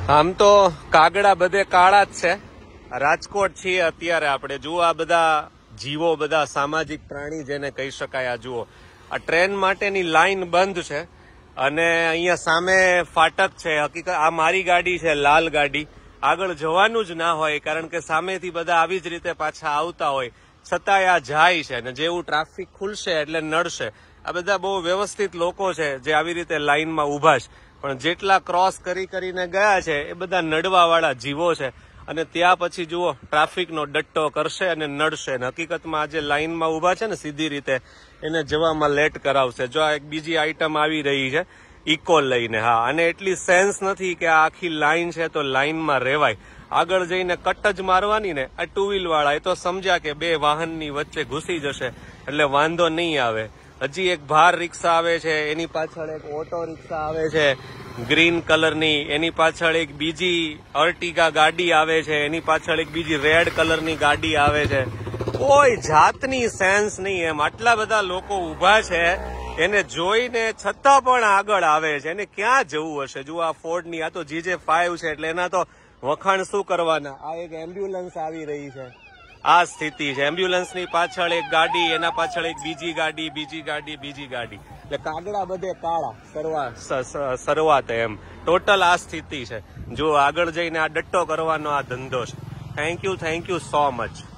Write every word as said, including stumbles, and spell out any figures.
આમ તો કાગડા બધે કાળા જ છે. રાજકોટ છીએ અત્યારે આપણે. જુઓ આ બધા જીવો, બધા સામાજિક પ્રાણી જેને કહી શકાય. આ જુઓ, આ ટ્રેન માટેની લાઈન બંધ છે અને અહીંયા સામે ફાટક છે. હકીકત આ મારી ગાડી છે, લાલ ગાડી. આગળ જવાનું જ ના હોય કારણ કે સામેથી બધા આવી જ રીતે પાછા આવતા હોય, છતાંય આ જાય છે. અને જેવું ટ્રાફિક ખુલશે એટલે નડશે. આ બધા બહુ વ્યવસ્થિત લોકો છે જે આવી રીતે લાઈનમાં ઉભા છે, પણ જેટલા ક્રોસ કરી કરીને ગયા છે એ બધા નડવા વાળા જીવો છે. અને ત્યાં પછી જુઓ ટ્રાફિકનો ડટ્ટો કરશે અને નડશે. હકીકતમાં આજે લાઈનમાં ઉભા છે ને સીધી રીતે, એને જવામાં લેટ કરાવશે. જો આ એક બીજી આઈટમ આવી રહી છે ઇકો લઈને. હા, અને એટલી સેન્સ નથી કે આ આખી લાઈન છે તો લાઈનમાં રહેવાય. આગળ જઈને કટ જ મારવાની ને. આ ટુ વ્હીલ વાળા એ તો સમજ્યા કે બે વાહનની વચ્ચે ઘૂસી જશે એટલે વાંધો નહીં આવે. હજી એક ભાર રિક્ષા આવે છે, એની પાછળ એક ઓટો રિક્ષા આવે છે ગ્રીન કલરની, એની પાછળ એક બીજી અર્ટિગા ગાડી આવે છે, એની પાછળ એક બીજી રેડ કલરની ગાડી આવે છે. કોઈ જાતની સેન્સ નહીં એમ. આટલા બધા લોકો ઉભા છે એને જોઈને છતાં પણ આગળ આવે છે. એને ક્યાં જવું હશે? જુઓ આ ફોર્ડ ની, આ તો જીજે ફાઈવ છે એટલે એના તો વખાણ શું કરવાના. આ એક એમ્બ્યુલન્સ આવી રહી છે. આ સ્થિતિ છે. એમ્બ્યુલન્સની પાછળ એક ગાડી, એના પાછળ એક બીજી ગાડી, બીજી ગાડી, બીજી ગાડી. એટલે કાગડા બધે કાળા શરૂઆત શરૂઆત એમ ટોટલ આ સ્થિતિ છે. જો આગળ જઈને આ ડટ્ટો કરવાનો આ ધંધો છે. Thank you, thank you so much.